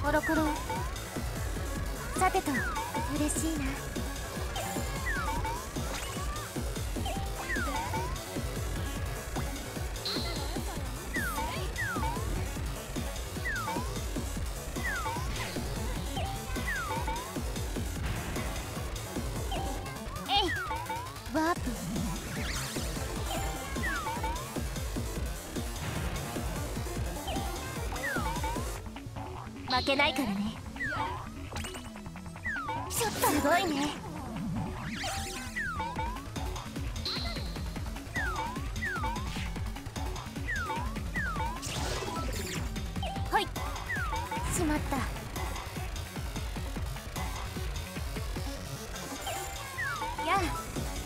コロコロ。さてと嬉しいな。えいワープ。負けないからね。ちょっとすごいね。ほいしまった。やあ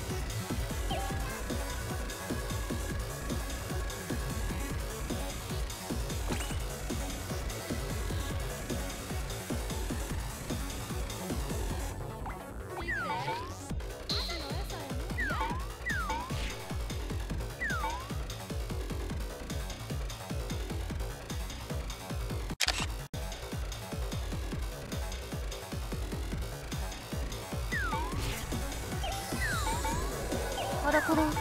コロコロ。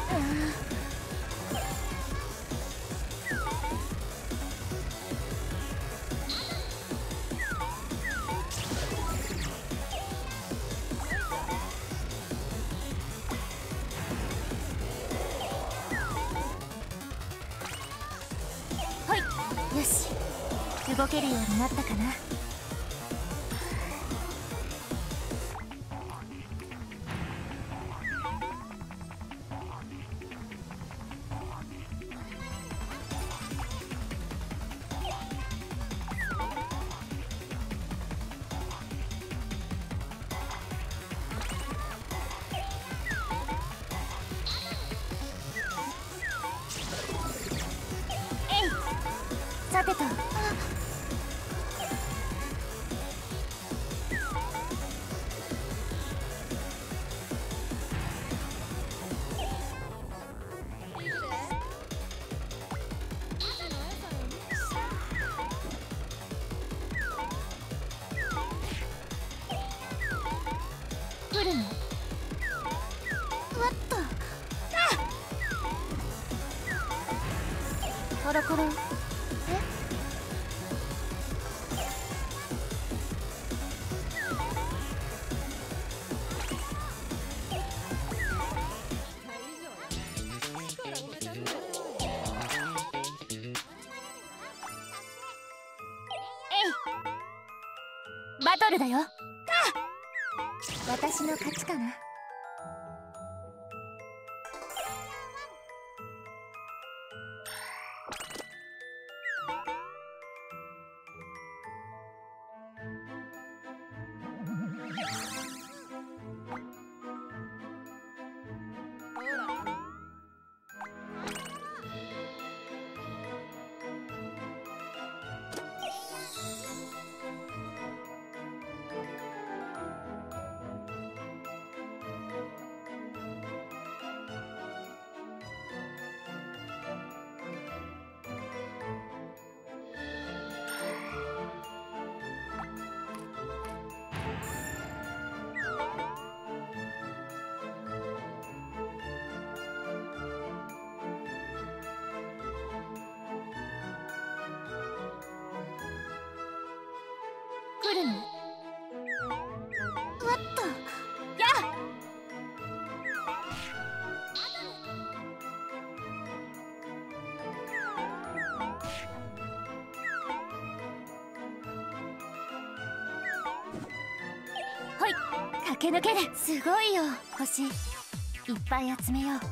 ほいよし動けるようになったかな。さてと。来るの。わっと。コロコロ。バトルだよ。私の勝ちかな。来るの。わっと。やあほい駆け抜ける。すごいよ星。いっぱい集めよう。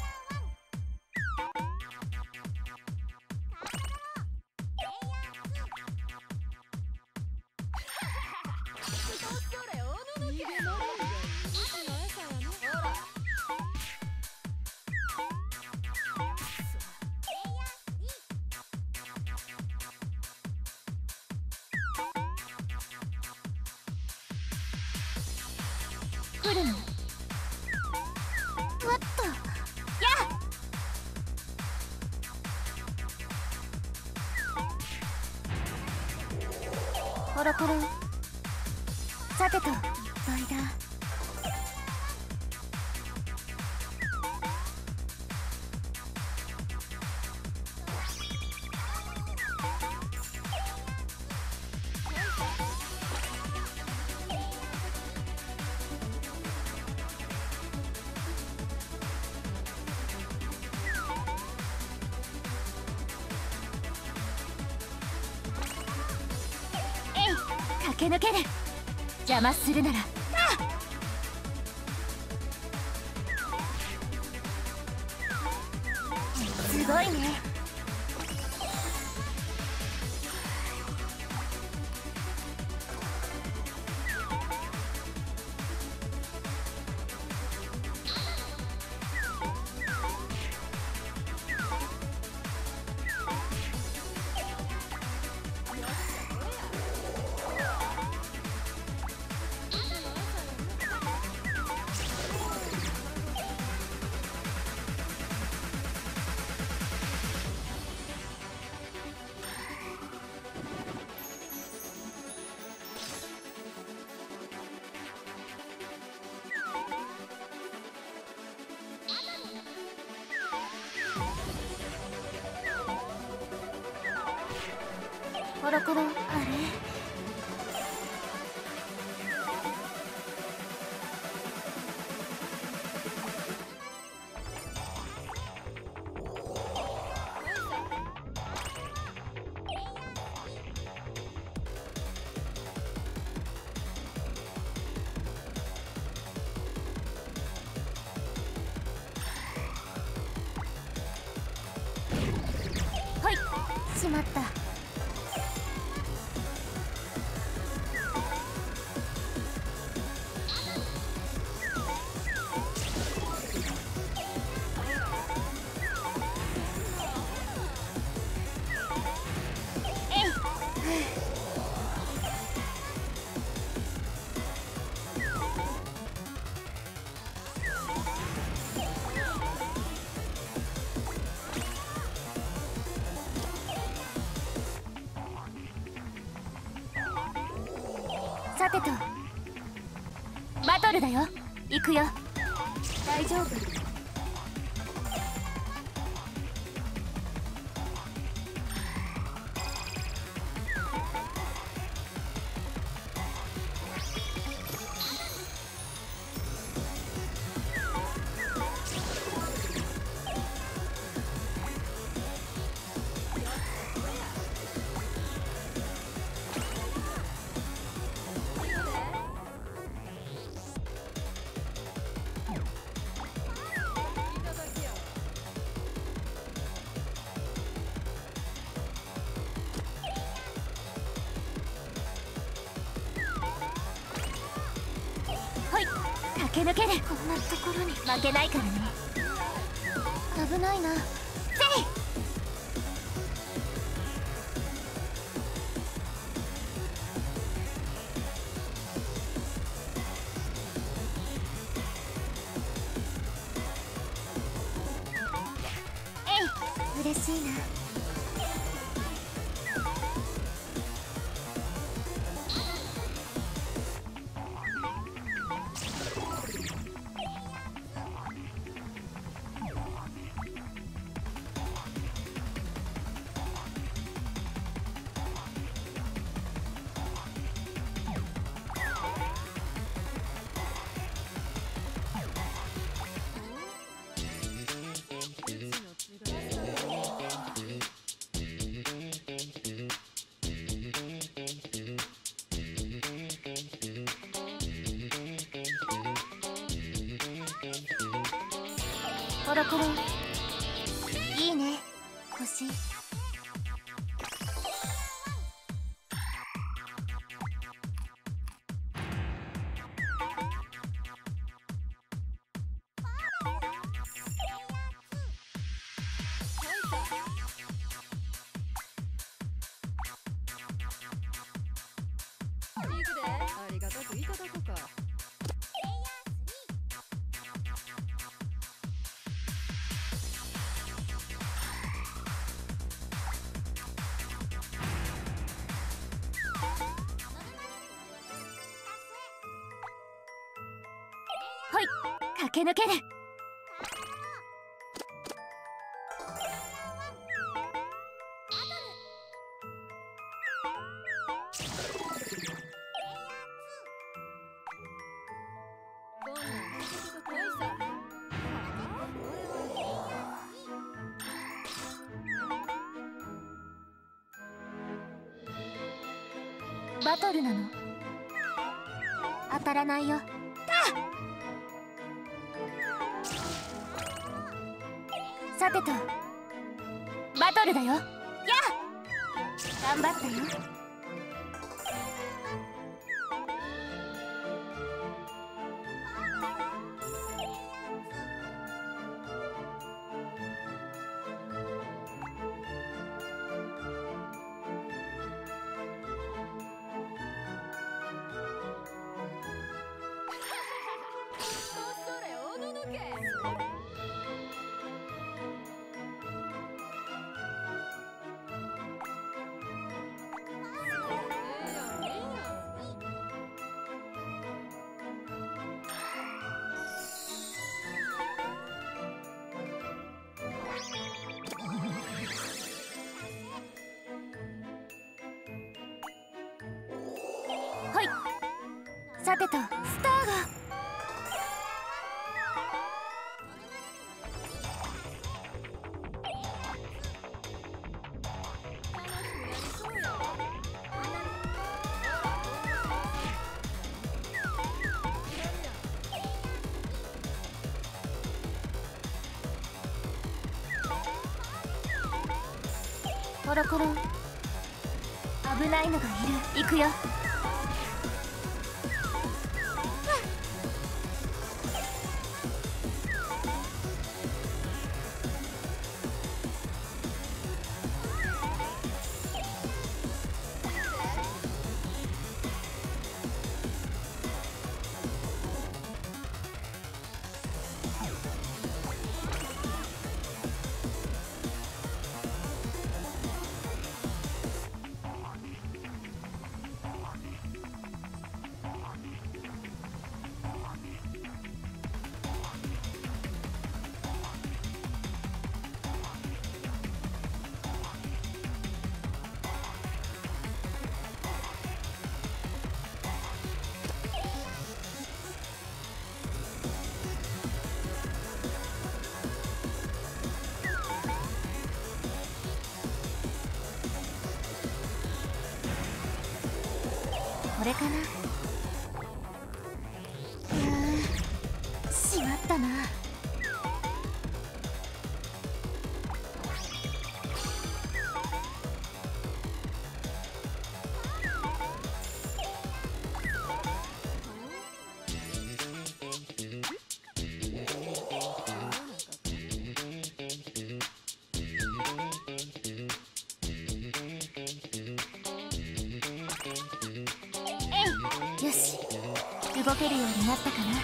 来るの。わっと。やあココロコロ。さてといっぱいだ。駆け抜ける。邪魔するなら。すごいね。コロコロ、あれ。ほい、しまった。さてとバトルだよ。行くよ。大丈夫。駆け抜ける。こんなところに負けないからね。危ないな。せい。嬉しいな。コロコロ。いいね、星。 ありがたくいただこうか。 ほい、駆け抜ける。バトルなの？当たらないよ。さてと、バトルだよ。やあ、頑張ったよ。ほい、さてと、スターが。コロコロ、危ないのがいる。行くよ。これかな。しまったな。よし、動けるようになったかな。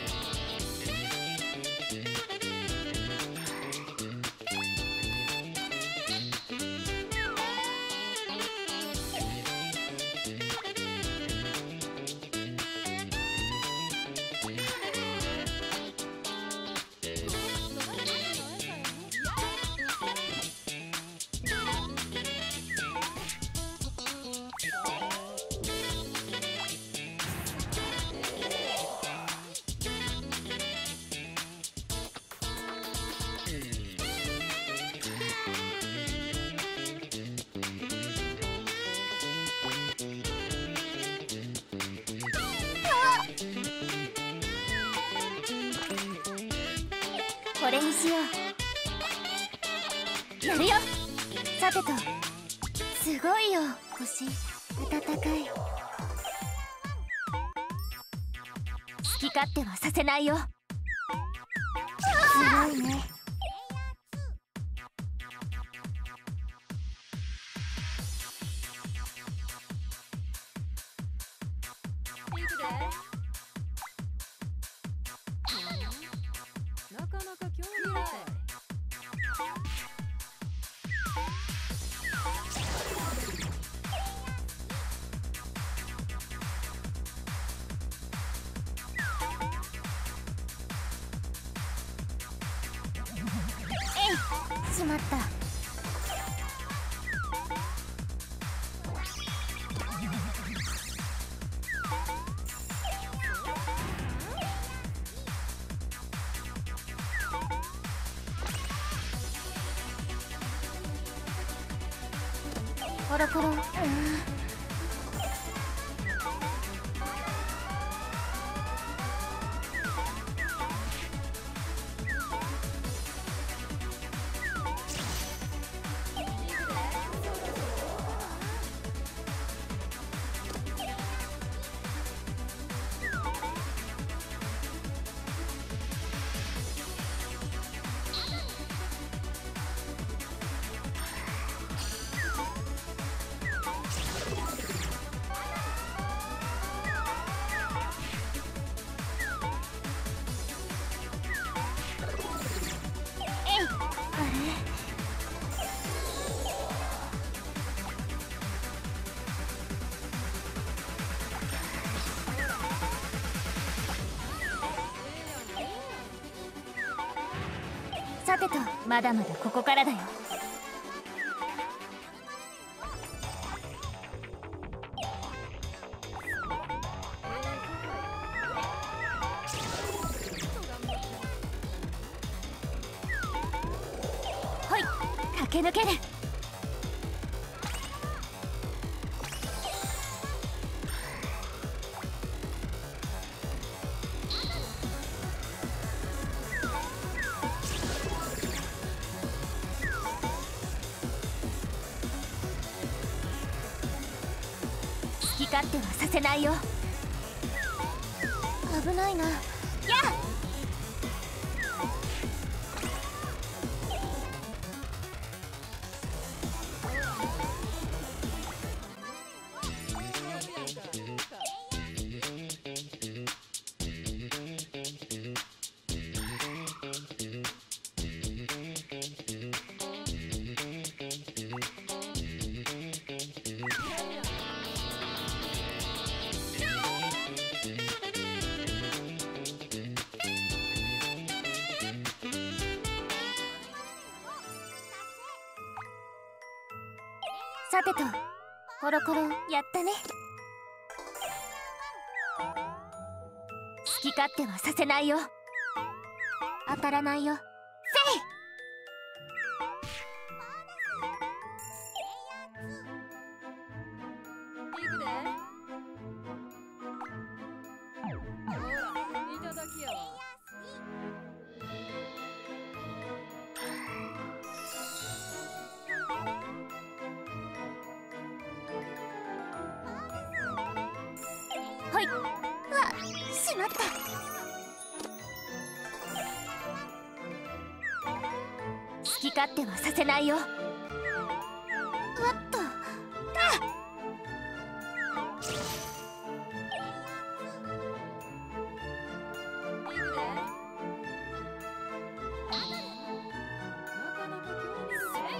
これにしよう。やるよ。さてと、すごいよ星、暖かい。好き勝手はさせないよ。すごいね。 なかなか興味深い。 しまった。コロコロ、さてと、まだまだここからだよ。ほい、駆け抜ける。好き勝手はさせないよ。危ないな。やっ、さてと、コロコロやったね。好き勝手はさせないよ。当たらないよ。せい。 行くで。ほら、いただきやわ。 ほい。うわ、しまった。好き勝手はさせないよ。うわっと。 行くで。なかなか興味ない。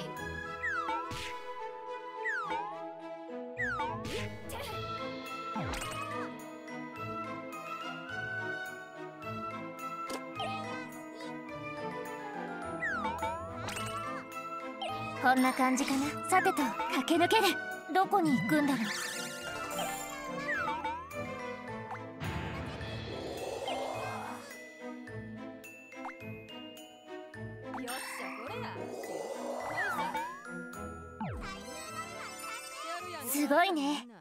こんな感じかな。さてと、駆け抜ける。どこに行くんだろう。 よっしゃ、これや。 すごいね。